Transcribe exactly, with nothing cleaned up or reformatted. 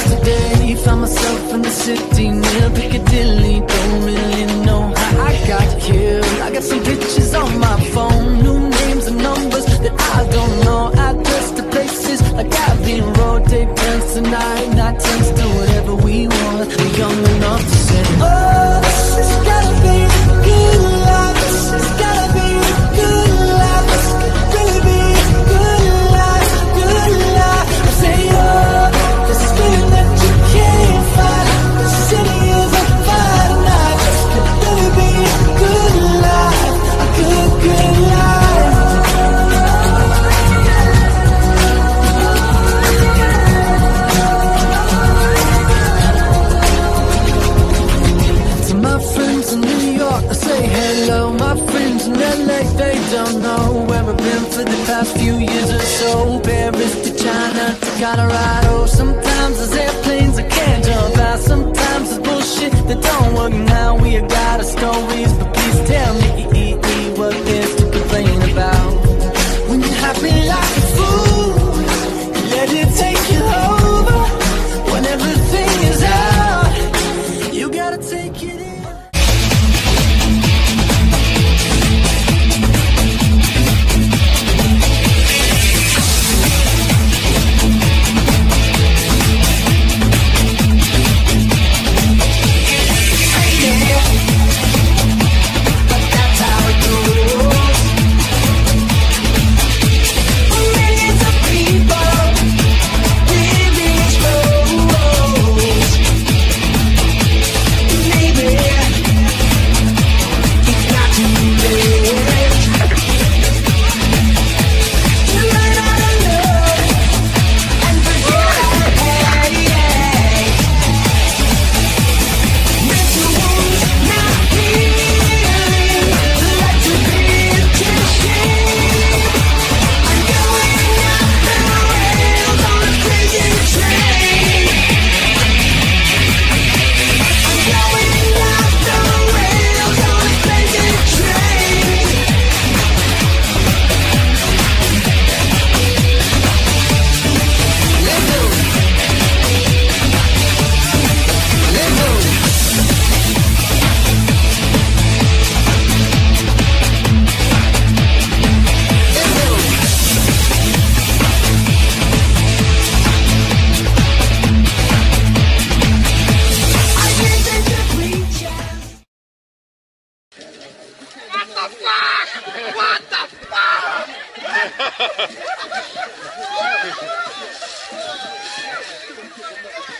yesterday. Found myself in the city near Piccadilly. Don't really know how I got here. I got some pictures on my phone, new names and numbers that I don't know. Address to places like Abbey Road. Take turns tonight, not turns to whatever we want. We're young enough to say, oh, this has gotta be the good life. This has gotta be the good life. This could really be the good life, good life. I say, oh, this feeling that you can't find. The city is on fire tonight. This could really be a good life, a good, good life. To my friends in New York, I say hello. My friends in L A, they don't know where I've been for the past few years or so. Paris to China to Colorado. Sometimes there's airplanes I can't jump out. Sometimes there's bullshit that don't work now. We got our stories, but please tell me what there's to complain about. When you're happy like a fool, let it take you over. When everything is out, you gotta take it in. What the fuck?